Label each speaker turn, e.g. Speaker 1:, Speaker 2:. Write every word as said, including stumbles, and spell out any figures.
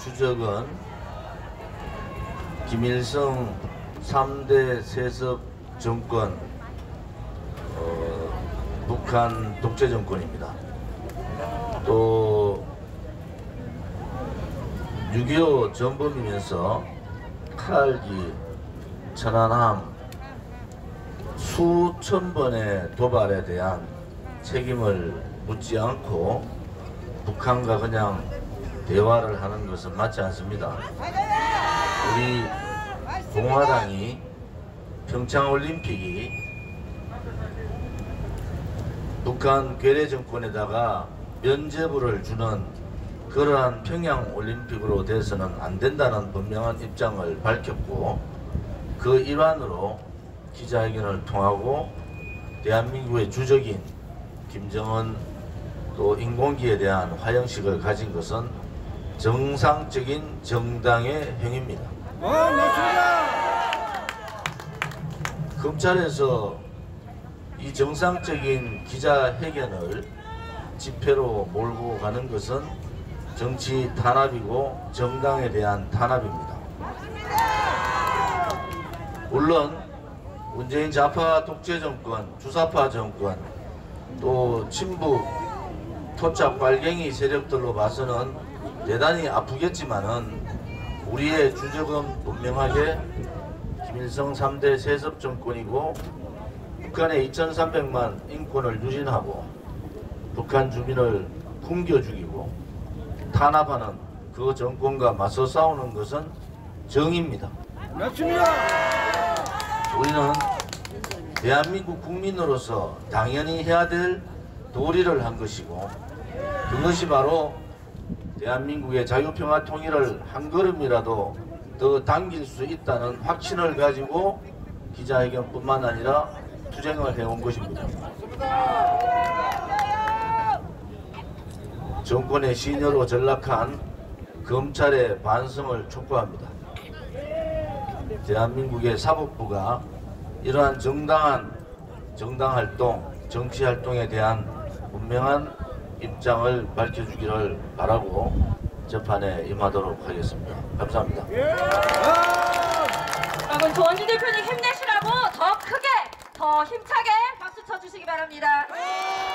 Speaker 1: 주적은 김일성 삼 대 세습 정권, 어, 북한 독재 정권입니다. 또 육이오 전범이면서 칼기, 천안함, 수천 번의 도발에 대한 책임을 묻지 않고 북한과 그냥 대화를 하는 것은 맞지 않습니다. 우리 공화당이 평창올림픽이 북한 괴뢰 정권에다가 면죄부를 주는 그러한 평양올림픽으로 돼서는 안 된다는 분명한 입장을 밝혔고, 그 일환으로 기자회견을 통하고 대한민국의 주적인 김정은 또 인공기에 대한 화형식을 가진 것은 정상적인 정당의 행위입니다.
Speaker 2: 어, 맞습니다.
Speaker 1: 검찰에서 이 정상적인 기자회견을 집회로 몰고 가는 것은 정치 탄압이고 정당에 대한 탄압입니다. 물론 문재인 좌파 독재 정권, 주사파 정권, 또 친북 토착 빨갱이 세력들로 봐서는 대단히 아프겠지만은 우리의 주적은 분명하게 김일성 삼 대 세습 정권이고, 북한의 이천삼백만 인권을 유린하고 북한 주민을 굶겨 죽이고 탄압하는 그 정권과 맞서 싸우는 것은 정의입니다.
Speaker 2: 맞습니다.
Speaker 1: 우리는 대한민국 국민으로서 당연히 해야 될 도리를 한 것이고, 그것이 바로 대한민국의 자유평화 통일을 한 걸음이라도 더 당길 수 있다는 확신을 가지고 기자회견뿐만 아니라 투쟁을 해온 것입니다. 정권의 시녀로 전락한 검찰의 반성을 촉구합니다. 대한민국의 사법부가 이러한 정당한 정당활동, 정치활동에 대한 분명한 입장을 밝혀주기를 바라고 재판에 임하도록 하겠습니다. 감사합니다.
Speaker 3: 여러분, 조원진 대표님 힘내시라고 더 크게, 더 힘차게 박수 쳐주시기 바랍니다.